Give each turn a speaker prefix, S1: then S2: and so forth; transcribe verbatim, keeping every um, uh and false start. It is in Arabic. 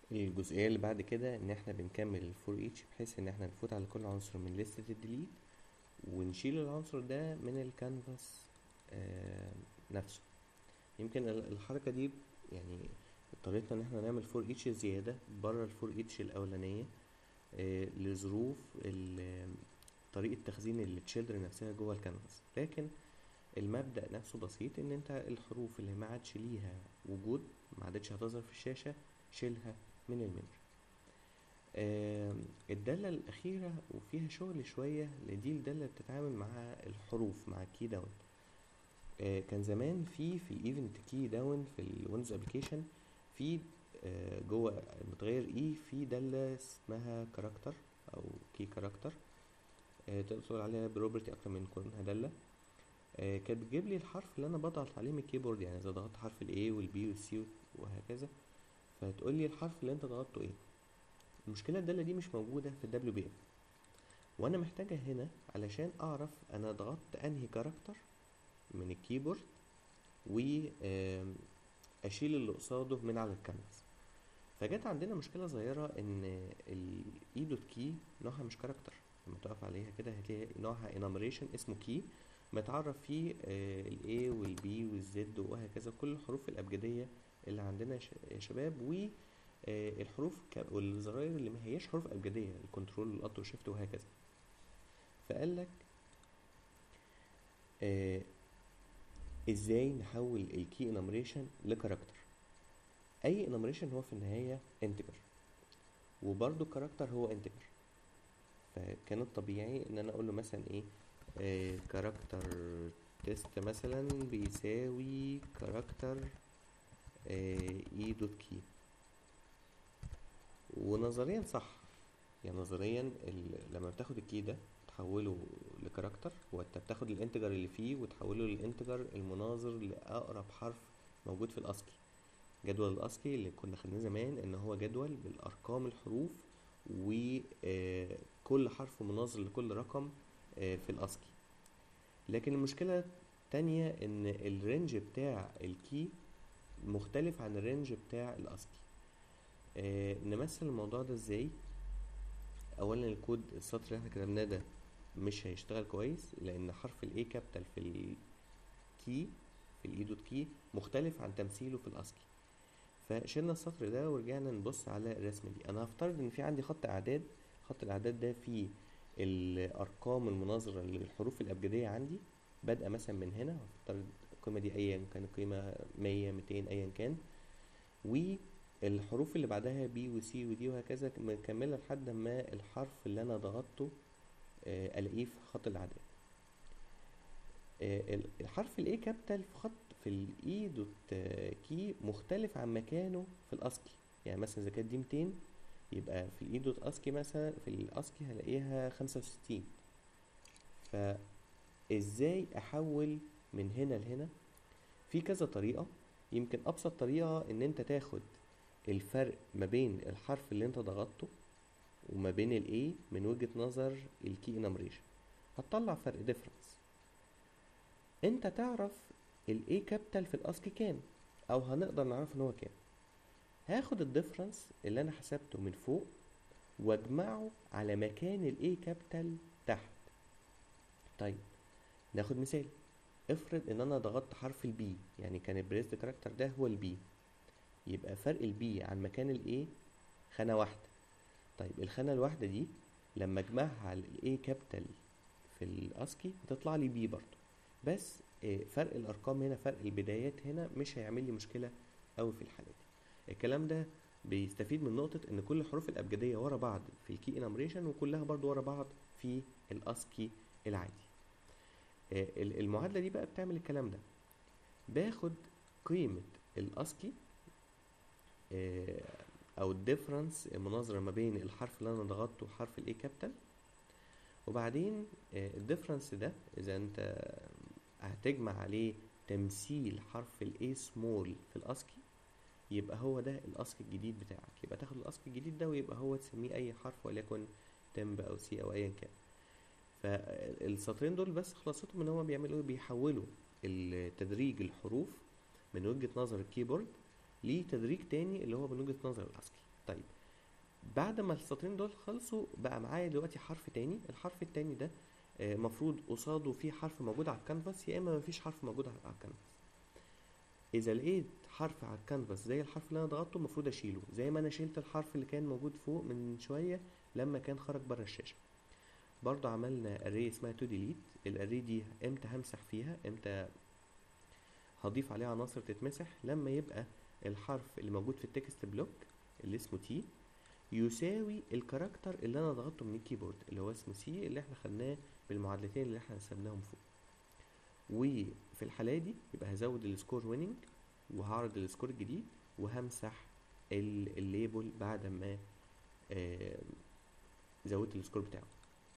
S1: الجزئية اللي بعد كده ان احنا بنكمل الفور ايتش بحيث ان احنا نفوت على كل عنصر من لستة الديليت ونشيل العنصر ده من الكانفاس آه نفسه. يمكن ال- الحركة دي يعني اضطريتنا ان احنا نعمل فور ايتش زيادة بره الفور ايتش الاولانية آه لظروف ال- طريقة تخزين التشيلدرن نفسها جوه الكانفاس، لكن المبدأ نفسه بسيط. ان انت الحروف اللي ما عادش ليها وجود، ما عادتش هتظهر في الشاشة، شيلها من الميموري. آم، الدالة الأخيرة وفيها شغل شوية، دي الدالة اللي بتتعامل مع الحروف مع الكي داون. آه، كان زمان في في الايفنت كي داون في الويندوز ابلكيشن في آه، جوه المتغير اي في دالة اسمها كاركتر او كي كاركتر. تقدر تقول عليها بروبرتي اكتر من كونها دالة. آه، كانت بتجيب لي الحرف اللي انا بضغط عليه من الكيبورد، يعني اذا ضغطت حرف الاي والبي والسي وهكذا فتقول لي الحرف اللي انت ضغطته ايه. المشكله الداله دي مش موجوده في الدبليو بي اف، وانا محتاجها هنا علشان اعرف انا ضغطت انهي كاركتر من الكيبورد واشيل اللي قصاده من على الكانفاس. فجت عندنا مشكله صغيره ان الاي دوت كي نوعها مش كاركتر. لما تقف عليها كده هتلاقي نوعها انامريشن اسمه كي متعرف فيه الاي والبي والزد وهكذا كل الحروف الابجديه اللي عندنا يا شباب، والحروف والزراير اللي ما هياش حروف ابجديه، الكنترول والالت والشيفت وهكذا. فقال لك آه ازاي نحول الكي انامريشن لكاركتر. اي انامريشن هو في النهايه انتجر، وبرده الكاركتر هو انتجر. فكان الطبيعي ان انا اقول له مثلا ايه، آه كاركتر تيست مثلا بيساوي كاركتر آه اي دوت كي. ونظريا صح، يعني نظريا لما بتاخد الكي ده تحوله لكاركتر، وانت بتاخد الانتجر اللي فيه وتحوله للانتجر المناظر لاقرب حرف موجود في الاسكي. جدول الاسكي اللي كنا خدناه زمان ان هو جدول بالارقام الحروف وكل حرف مناظر لكل رقم في الاسكي. لكن المشكلة تانية ان الرينج بتاع الكي مختلف عن الرينج بتاع الاسكي. نمثل الموضوع ده ازاي؟ اولا الكود السطر اللي احنا كتبناه ده مش هيشتغل كويس لان حرف الاي كابيتال في الكي في الاي دوت كي مختلف عن تمثيله في الاسكي. فشلنا السطر ده ورجعنا نبص على الرسمه دي. انا هفترض ان في عندي خط اعداد، خط الاعداد ده فيه الارقام المناظره للحروف الابجديه عندي بادئه مثلا من هنا. هفترض القيمه دي ايا كان القيمه مية ميتين ايا كان، والحروف اللي بعدها بي وسي ودي وهكذا مكمله لحد ما الحرف اللي انا ضغطته آه الاقيه في خط الاعداد. آه الحرف الاي كابيتال في خط في الاي دوت كي مختلف عن مكانه في الاسكي. يعني مثلا اذا كانت دي ميتين يبقى في الاي دوت اسكي مثلا في الاسكي هلاقيها خمسة وستين. فازاي احول من هنا لهنا؟ في كذا طريقه. يمكن ابسط طريقه ان انت تاخد الفرق ما بين الحرف اللي انت ضغطته وما بين الاي من وجهة نظر الكي انامريشن، هتطلع فرق ديفرنس. انت تعرف الاي كابيتال في الاسكي كام، او هنقدر نعرف ان هو كام. هاخد الديفرنس اللي انا حسبته من فوق واجمعه على مكان الاي كابيتال تحت. طيب ناخد مثال. افرض ان انا ضغطت حرف البي، يعني كان البريست كاركتر ده هو البي، يبقى فرق البي عن مكان الاي خانة واحدة. طيب الخانة الواحدة دي لما اجمعها على الاي كابيتال في الاسكي هتطلع لي بي برضو، بس فرق الارقام هنا، فرق البدايات هنا مش هيعمل لي مشكلة اوي في الحالة دي. الكلام ده بيستفيد من نقطة ان كل الحروف الابجدية ورا بعض في الكي انامريشن وكلها برضو ورا بعض في الاسكي العادي. المعادلة دي بقى بتعمل الكلام ده. باخد قيمة الاسكي او الديفرنس المناظرة ما بين الحرف اللي انا ضغطته وحرف الاي كابيتال، وبعدين الديفرنس ده اذا انت هتجمع عليه تمثيل حرف الاي سمول في الاسكي يبقى هو ده الاسكي الجديد بتاعك. يبقى تاخد الاسكي الجديد ده ويبقى هو تسميه اي حرف وليكن تمب او سي او ايا كان. فالسطرين دول بس خلاصتهم ان هما بيعملوا بيحولوا التدريج الحروف من وجهة نظر الكيبورد لتدريج تاني اللي هو من وجهة نظر الاسكي. طيب بعد ما السطرين دول خلصوا بقى معايا دلوقتي حرف تاني. الحرف التاني ده آه، مفروض قصاده في حرف موجود على الكانفاس، يا اما مفيش حرف موجود على الكانفاس. اذا لقيت حرف على الكانفاس زي الحرف اللي انا ضغطته المفروض اشيله، زي ما انا شلت الحرف اللي كان موجود فوق من شويه لما كان خرج بره الشاشه. برضو عملنا اري اسمها تو ديليت. الاري دي امتى همسح فيها، امتى هضيف عليها عناصر تتمسح؟ لما يبقى الحرف اللي موجود في التكست بلوك اللي اسمه تي يساوي الكاركتر اللي انا ضغطته من الكيبورد اللي هو اسمه سي، اللي احنا خدناه بالمعادلتين اللي احنا رسمناهم فوق. وفي الحالة دي يبقى هزود السكور ويننج وهعرض السكور الجديد وهمسح الليبل بعد ما آه زودت السكور بتاعه.